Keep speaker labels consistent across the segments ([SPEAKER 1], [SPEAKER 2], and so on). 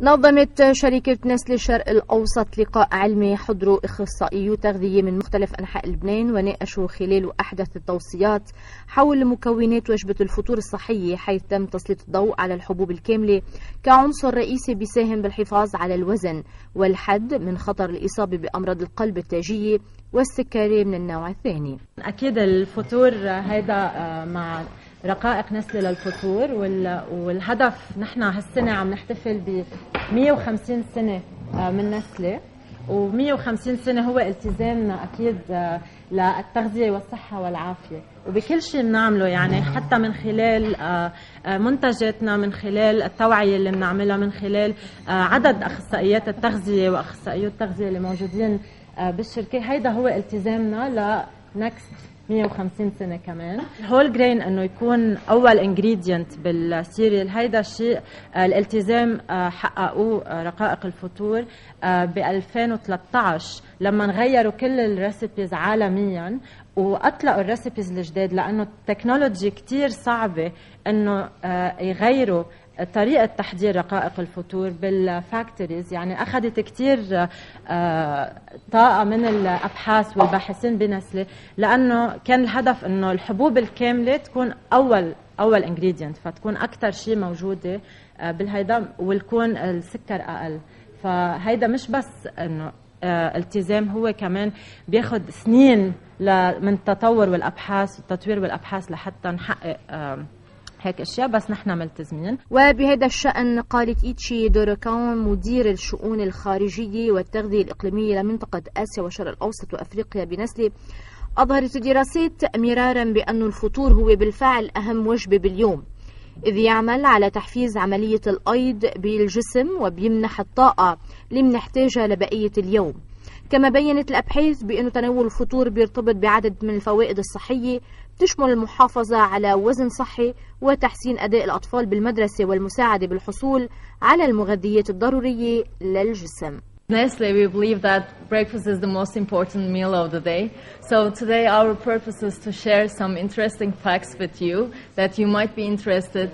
[SPEAKER 1] نظمت شركة نسل الشرق الأوسط لقاء علمي حضروا أخصائيو تغذية من مختلف أنحاء لبنان وناقشوا خلاله أحدث التوصيات حول مكونات وجبة الفطور الصحية، حيث تم تسليط الضوء على الحبوب الكاملة كعنصر رئيسي بيساهم بالحفاظ على الوزن والحد من خطر الإصابة بأمراض القلب التاجية والسكري من النوع الثاني.
[SPEAKER 2] أكيد الفطور هيدا مع رقائق نسل للفطور، والهدف نحن هالسنة عم نحتفل ب 150 سنة من نسله، و150 سنة هو التزامنا أكيد للتغذية والصحة والعافية، وبكل شيء بنعمله يعني حتى من خلال منتجاتنا، من خلال التوعية اللي بنعملها، من خلال عدد أخصائيات التغذية وأخصائيو التغذية اللي موجودين بالشركة. هيدا هو التزامنا لنكست 150 سنة كمان. الهول جرين انه يكون اول انجريدينت بالسيريال، هيدا الشيء الالتزام حققوه رقائق الفطور ب 2013 لما غيروا كل الريسيبيز عالميا واطلقوا الريسيبيز الجداد، لانه التكنولوجي كتير صعبة انه يغيروا طريقة تحضير رقائق الفطور بالفاكتوريز. يعني أخذت كتير طاقة من الأبحاث والباحثين بنسلة، لأنه كان الهدف أنه الحبوب الكاملة تكون أول ingredient، فتكون أكتر شيء موجودة بالهيدا، ويكون السكر أقل. فهيدا مش بس أنه التزام، هو كمان بياخد سنين من التطور والأبحاث والتطوير والأبحاث لحتى نحقق هيك اشياء، بس نحن ملتزمين.
[SPEAKER 1] وبهذا الشأن قالت إيتشي دوروكان مدير الشؤون الخارجية والتغذية الإقليمية لمنطقة آسيا والشرق الأوسط وأفريقيا بنسلة، أظهرت الدراسات مرارا بأن الفطور هو بالفعل أهم وجبة باليوم، إذ يعمل على تحفيز عملية الأيض بالجسم وبيمنح الطاقة اللي بنحتاجها لبقية اليوم. كما بيّنت الأبحاث بأن تناول الفطور بيرتبط بعدد من الفوائد الصحية تشمل المحافظة على وزن صحي وتحسين أداء الأطفال بالمدرسة والمساعدة بالحصول على المغذيات الضرورية للجسم.
[SPEAKER 3] Nestle, we believe that breakfast is the most important meal of the day. So today our purpose is to share some interesting facts with you that you might be interested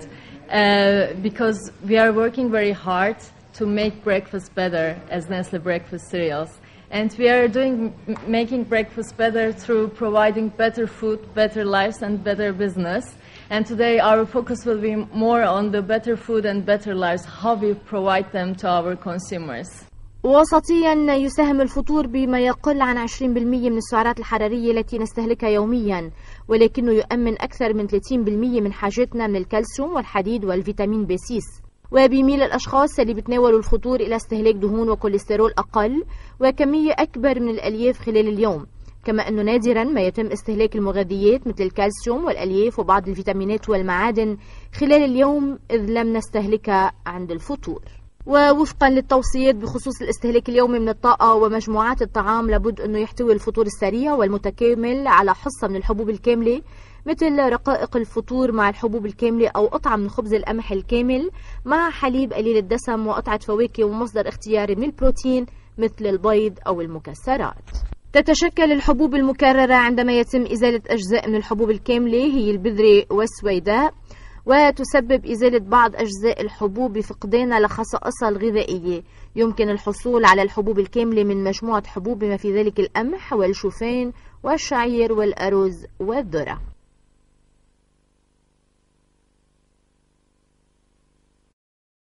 [SPEAKER 3] because we are working very hard to make breakfast better as Nestle breakfast cereals. And we are making breakfast better through providing better food, better lives and better business. And today our focus will be more on the better food and better lives, how we provide them to our consumers.
[SPEAKER 1] وسطيا يساهم الفطور بما يقل عن 20% من السعرات الحرارية التي نستهلكها يوميا، ولكنه يؤمن أكثر من 30% من حاجتنا من الكالسيوم والحديد والفيتامين B6. وبيميل الأشخاص اللي بتناولوا الفطور إلى استهلاك دهون وكوليسترول أقل وكمية أكبر من الألياف خلال اليوم، كما أنه نادرا ما يتم استهلاك المغذيات مثل الكالسيوم والألياف وبعض الفيتامينات والمعادن خلال اليوم إذ لم نستهلكها عند الفطور. ووفقا للتوصيات بخصوص الاستهلاك اليومي من الطاقة ومجموعات الطعام، لابد أنه يحتوي الفطور السريع والمتكامل على حصة من الحبوب الكاملة مثل رقائق الفطور مع الحبوب الكاملة أو قطعة من خبز القمح الكامل مع حليب قليل الدسم وقطعة فواكه ومصدر اختياري من البروتين مثل البيض أو المكسرات. تتشكل الحبوب المكررة عندما يتم إزالة أجزاء من الحبوب الكاملة هي البذرة والسويداء، وتسبب إزالة بعض أجزاء الحبوب بفقدانها لخصائصها الغذائية. يمكن الحصول على الحبوب الكاملة من مجموعة حبوب بما في ذلك القمح والشوفان والشعير والأرز والذرة.